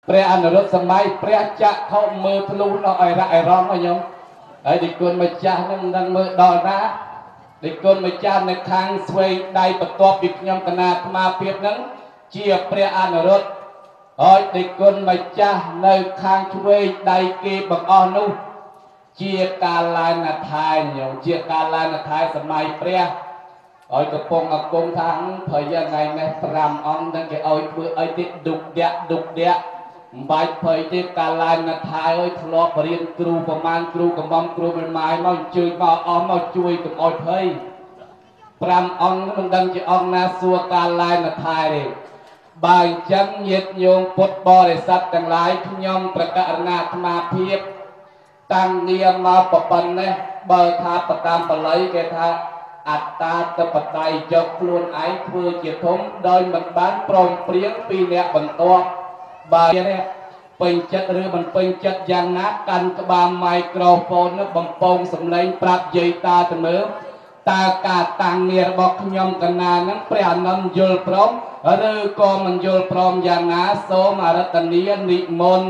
ព្រះអនុរុទ្ធសម័យព្រះចាក់ខំមើលធ្លុះដល់អរ៉ងខ្ញុំហើយទីគុណម្ចាស់នឹងមិនដឹងមើលដល់ណាទីគុណម្ចាស់នៅខាងស្វែងដៃបន្ទាប់ពីខ្ញុំកណាអាត្មាភាពនឹងជាព្រះអនុរុទ្ធហើយទីគុណម្ចាស់នៅខាងឆ្វេងដៃគេបង្អស់នោះជាកាលានថែខ្ញុំជាកាលានថែសម័យព្រះឲ្យកំពុងអគង់ថាព្រៃថ្ងៃនេះ5អង្គនឹងគេឲ្យធ្វើអីទៀតឌុកដាក់មិនបាច់ព្រៃទេកាលានថែឲ្យធ្លាប់រៀនគ្រូប្រមាណគ្រូកំមគ្រូមិនម៉ាយមកអញ្ជើញមកអស់មកជួយកុំឲ្យព្រៃ5អង្គមិនដឹងជាអង្គណាសួរកាលានថែទេបើអញ្ចឹងញាតិញោមពុទ្ធបរិស័ទទាំងឡាយខ្ញុំប្រកាសណាអាត្មាភាពតាំងនាមមកប៉ុណ្ណេះបើថាបតាមបល័យគេថាអត្តាតបតៃយកខ្លួនឯងធ្វើជាធំដោយមិនបានព្រមព្រៀងពីអ្នកបន្ទាប់បើនេះពេញចិត្តឬមិនពេញចិត្តយ៉ាងណាកាន់ក្បាលមីក្រូហ្វូនបំពងសម្លេងប្រាប់យាយតាទៅមើលតើការតាំងងាររបស់ខ្ញុំកណានឹងព្រះអានន្ទយល់ព្រមឬក៏មិនយល់ព្រមយ៉ាងណាសូមអរតនីនិមន្ត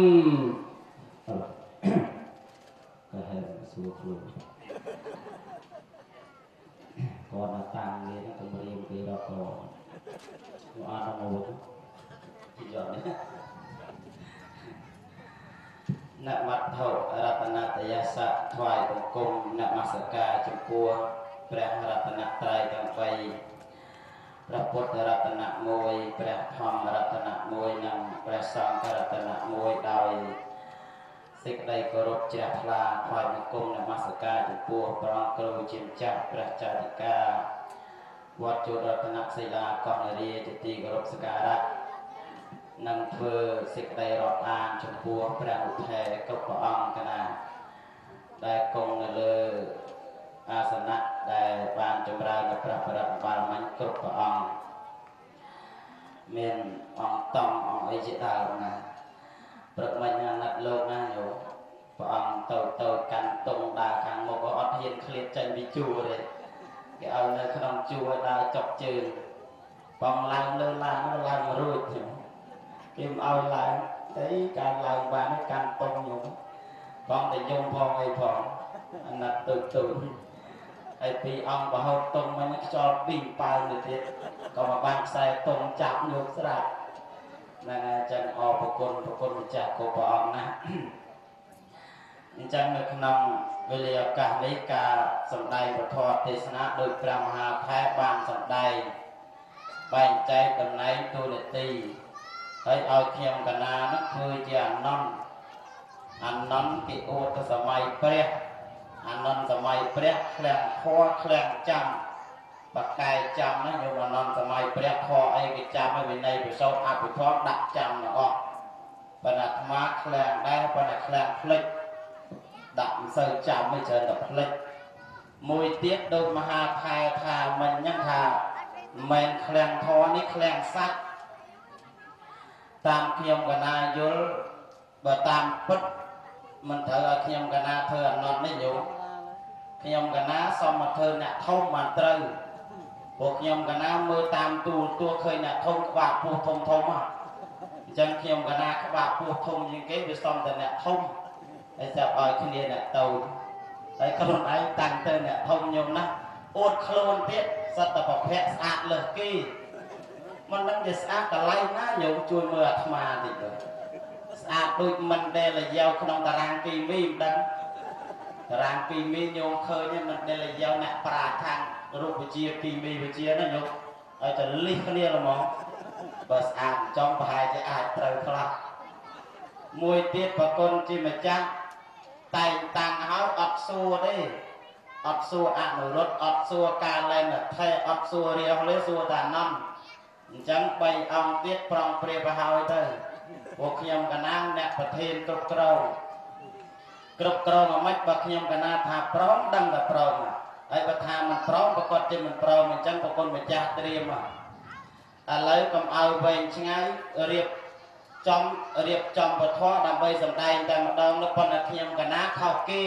còn tàng nghe nó cũng riêng cái đó còn nó ăn nó ngồi thì giờ đấy nạp mặt thổ Ratanataya sa thoại cùng cùng nạp mặt sơ ca chụp cua Preh Ratanatray càng vây Praput Ratanat môi Preh Thom Ratanat môi nằm Preh Song Ratanat môi đòi Xích đây có rốt chạc là thoại cùng cùng nạp mặt sơ ca chụp cua Prong cầu chìm chạc Preh Chadika វត្តជួររតនសិលាកោះនរាជាទីគោរពសក្ការៈនិងធ្វើសេចក្តីរាប់អានចំពោះព្រះឧថេគ្រប់ព្រះអង្គកណាដែលគង់នៅលើអាសនៈដែលបានចម្រើននៅព្រះបរិបបារមីគ្រប់ព្រះអង្គមានអង្គតំអង្គអីជាដើមណាព្រឹកមិញណាត់លោកណាយោព្រះអង្គទៅកាន់តុងដើរខាងមុខក៏អត់ហ៊ានឃ្លាតចេញពីជួរទេគេឲ្យនៅក្នុងជួរដើរចុកជើងបងឡើងលើឡើងឡើងរួចគេមិនឲ្យឡើងតែការឡើងបានកាន់តុងខ្ញុំបងតែយំផងអីផងអាណិតទូហើយពីអង្គបរហូតតុងមិញខ្យល់ពីប៉ៅទៅទៀតក៏មកបានខ្សែតុងចាប់យកស្រាប់ហ្នឹងហើយចឹងអរប្រគុណម្ចាស់គ្រប់ព្រះអង្គណាអញ្ចឹងនៅក្នុងវេលាឱកាសនេះការសម្ដែងពធទេសនាដោយព្រះមហាថេរបានសម្ដែងបែងចែកតំណែងតួនាទីហើយឲ្យខ្ញុំកណានោះធ្វើជាអានន្ទពីអូតសម័យព្រះអានន្ទសម័យព្រះក្លាំងខក្លាំងចាំបកែចាំណាញោមអានន្ទសម័យព្រះខអីគេចាំឲ្យវិន័យប្រសូតអភិធម្មដាក់ចាំទាំងអស់បណ្ណាអាត្មាក្លាំងដែរបណ្ណាក្លាំងភ្លេចដាក់មិនសូវចាំមិនច្រើនតែផ្លេចមួយទៀតដូចមហាថែថាមិញហ្នឹងថាមិនឃ្លាំងធរនេះឃ្លាំងសាច់តាមខ្ញុំកណាយល់បើតាមពិតមិនត្រូវឲ្យខ្ញុំកណាធ្វើអាណត្តិនេះយោខ្ញុំកណាសុំមកធ្វើអ្នកធំបានត្រូវពួកខ្ញុំកណាមើលតាមទូឃើញអ្នកធំក្បាលពោះធំអញ្ចឹងខ្ញុំកណាក្បាលពោះធំជាងគេវាសុំតែអ្នកធំហើយចាប់ឲ្យគ្នាអ្នកតូចហើយខ្លួនឯងតាំងទៅអ្នកធំខ្ញុំណាអួតខ្លួនទៀតសត្វតែប្រភពស្អាតលើសគេមិនដឹងជាស្អាតកន្លែងណាញោមជួយមើលអាត្មាតិចទៅស្អាតដូចមិនដែលលាយក្នុងតារាងគីមីមិនដឹងតារាងគីមីញោមឃើញមិនដែលលាយអ្នកប្រាជ្ញខាងរូបវិទ្យាគីមីវិទ្យាណាញោមឲ្យតែលិះគ្នាហ្មងបើស្អាតចំប្រហែលជាអាចត្រូវខ្លះមួយទៀតប្រគុណជាម្ចាស់តែងតាំងឲ្យអត់សួរទេអត់សួរអនុរុទ្ធអត់សួរការលែងថេអត់សួររាហលេសួរតាណនអញ្ចឹង3អង្គទៀតប្រងព្រាបហើយទៅពួកខ្ញុំកណាអ្នកប្រធានគ្រប់គ្រងអាម៉េចបើខ្ញុំកណាថាប្រងដឹងតែប្រងហើយបើថាមិនប្រងប្រកាសជាមិនប្រងអញ្ចឹងប្រគុណម្ចាស់ត្រៀមឥឡូវកុំឲ្យវែងឆ្ងាយរៀបចំពធដើម្បីសម្ដែងតែម្ដងនៅប៉ុន្តែខ្ញុំកណាខុសគេ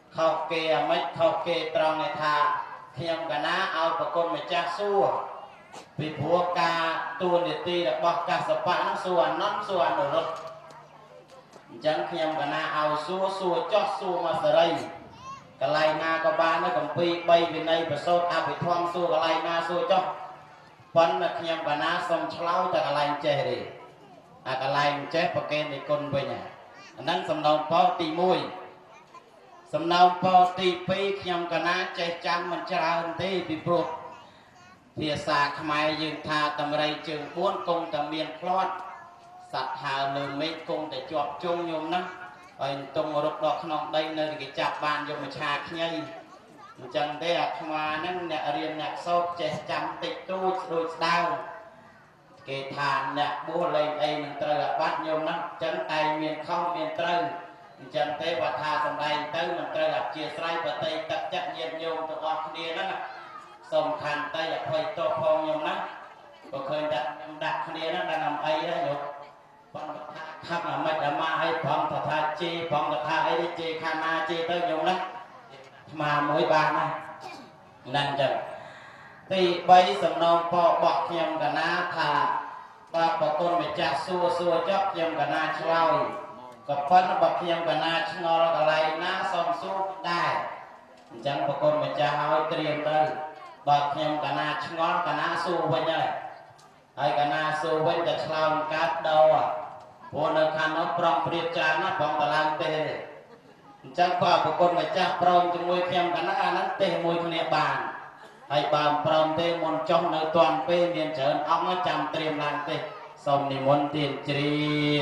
អាម៉េចខុសគេត្រង់ថាខ្ញុំកណាឲ្យប្រគុណម្ចាស់សួរពីព្រោះការតួនាទីរបស់កាសបៈហ្នឹងសួរអានន្តសួរអនុរុទ្ធអញ្ចឹងខ្ញុំកណាឲ្យសួរចោះសួរមកសេរីកន្លែងណាក៏បានដែរកំពី3វិន័យប្រសូតអភិធម្មសួរកន្លែងណាសួរចោះប៉ុន្តែខ្ញុំកណាសុំឆ្លើយតែកន្លែងចេះទេអាកន្លែងចេះប្រកេននិគុណវិញអាហ្នឹងសំណូមពរទី1សំណូមពរទី2ខ្ញុំកណាចេះចាំមិនច្រើនទេពីព្រោះភាសាខ្មែរយើងថាតម្រៃជើង4គង់តែមានផ្្លាត់សត្វហើរលើមេឃគង់តែជាប់ជុំញោមណាហើយតង់រត់ដល់ក្នុងដីនៅគេចាប់បានយកមកឆាខ្ញីអញ្ចឹងទេអាថ្មហ្នឹងអ្នករៀនអ្នកសោតចេះចាំតិចតួចដូចស្ដើងគេថាអ្នកបួសលេងអីនឹងត្រូវអាបត្តិញោមណាអញ្ចឹងតែមានខុសមានត្រូវអញ្ចឹងទេបើថាសំដែងទៅមិនត្រូវអធិស្ឋានបតីទឹកចិត្តញាតិញោមទាំងអស់គ្នាហ្នឹងសំខាន់តែអភ័យទោសផងញោមណាបើឃើញតែខ្ញុំដាក់គ្នាហ្នឹងដល់អីហ្នឹងញោមបងថាខាប់អាមិនអាម៉ាឲ្យផងថាជេផងថាអីជេខាណាជេទៅញោមណាស្មាមួយបានណាហ្នឹងចឹងទី3សំណូមពរបោះខ្ញុំកណាថាបើប្រគុណម្ចាស់សួរចប់ខ្ញុំកណាឆ្លើយក៏ប៉ុន្តែបើខ្ញុំកណាឆ្ងល់កន្លែងណាសូមសួរដែរអញ្ចឹងប្រគុណម្ចាស់ឲ្យត្រៀមទៅបើខ្ញុំកណាឆ្ងល់កណាសួរវិញហើយកណាសួរវិញតែឆ្លើយកាត់ដោព្រោះនៅខាងនោះប្រងព្រៀបច្រើនណាស់បងតឡើងទេអញ្ចឹងបើប្រគុណម្ចាស់ព្រមជាមួយខ្ញុំកណាអាហ្នឹងទេមួយគ្នាបានហើយបើព្រមទេមុនចុះនៅតាន់ពេលមានច្រើនអង្គចាំត្រៀមឡើងទេសូមនិមន្តទានជ្រា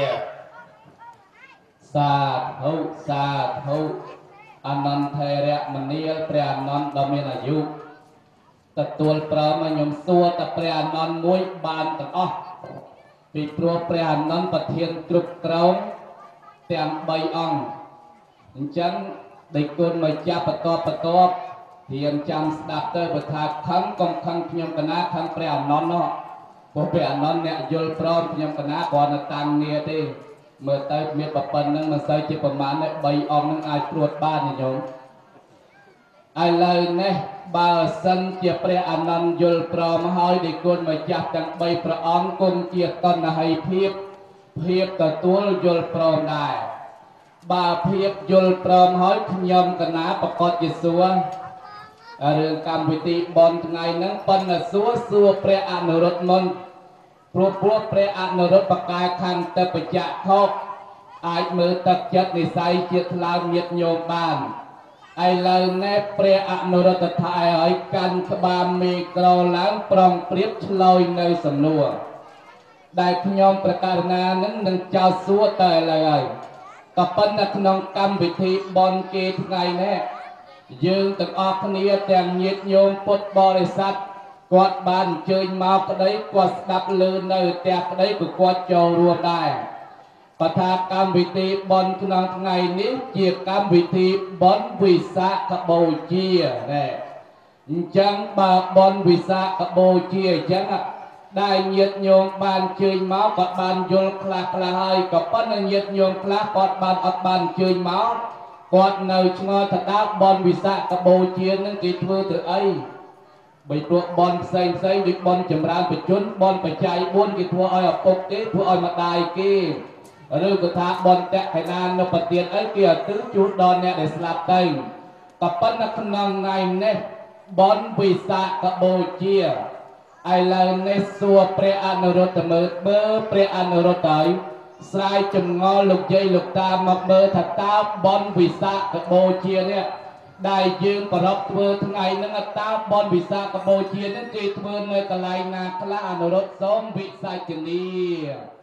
សាធុអនន្តេរមនាលព្រះអនន្តដ៏មានអាយុទទួលព្រមឲ្យខ្ញុំសួរតែព្រះអនន្តមួយបានទាំងអស់ពីព្រោះព្រះអនន្តប្រធានគ្រប់គ្រងទាំង3អង្គអញ្ចឹងដេកគុណមកចាប់បន្ទាប់រៀនចាំស្ដាប់ទៅបើថាខឹងកុំខឹងខ្ញុំកណាខឹងព្រះអនន្តនោះព្រោះព្រះអនន្តអ្នកយល់ព្រមខ្ញុំកណាគ្រាន់តែតាំងងារទេមើលទៅមានប្រពន្ធនឹងមិនសូវជាប្រមាណទេ3អង្គនឹងអាចព្រួតបានទេញោមឥឡូវនេះបើសិនជាព្រះអនន្តយល់ព្រមហើយដែលគុណម្ចាស់ទាំង3ព្រះអង្គគុណជាតណ្ហិភាពទទួលយល់ព្រមដែរបើភាពយល់ព្រមហើយខ្ញុំកណាប្រកាសជាសួររឿងកម្មវិធីបនថ្ងៃហ្នឹងប៉ុន្តែសួរព្រះអនុរុទ្ធមុនព្រោះព្រះអនុរុទ្ធបកាយខੰទៅបច្ចៈខោអាចមើលទឹកចិត្តនិស័យជាថ្លើមញាតញោមបានឥឡូវនេះព្រះអនុរុទ្ធថាឲ្យកាន់ក្បាលមេក្រឡើងប្រងព្រៀបឆ្លើយនៅសំណួរដែលខ្ញុំប្រកាសណានឹងចោទសួរតែឥឡូវហើយក៏ប៉ុន្តែក្នុងកម្មវិធីបនគេថ្ងៃនេះយើងទាំងអស់គ្នាទាំងញាតិញោមពុទ្ធបរិស័ទគាត់បានអញ្ជើញមកក្តីគាត់ស្ដាប់ឮនៅផ្ទះក្តីក៏គាត់ចូលរួមដែរបថាកម្មវិធីបនក្នុងថ្ងៃនេះជាកម្មវិធីបនវិសាខបូជាដែរអញ្ចឹងបើបនវិសាខបូជាអញ្ចឹងដែលញាតិញោមបានអញ្ជើញមកគាត់បានយល់ខ្លះហើយក៏ប៉ុន្តែញាតិញោមខ្លះគាត់បានអត់បានអញ្ជើញមកគាត់នៅឆ្ងល់ថាតើបនវិសាខបូជានឹងគេធ្វើទៅអីបីព្រោះបនផ្សេងដូចបនចម្រើនបជនបនបច្ច័យ4គេធ្វើឲ្យឪពុកទេធ្វើឲ្យម្ដាយគេឬក៏ថាបនតក្កណានុបទានអីគេឲ្យទិញជូនដល់អ្នកដែលស្លាប់ទៅក៏ប៉ុន្តែក្នុងថ្ងៃនេះបនវិសាខបូជាឥឡូវនេះសួរព្រះអនុរុទ្ធមើលព្រះអនុរុទ្ធហើយស្រាយចម្ងល់លោកយាយលោកតាមកមើលថាតើបនវិសាខបូជានេះដែលយើងប្រពធ្វើថ្ងៃហ្នឹងតើបនវិសាខបូជានេះគេធ្វើនៅកន្លែងណាខ្លះអនុរុទ្ធសូមវិសាចនី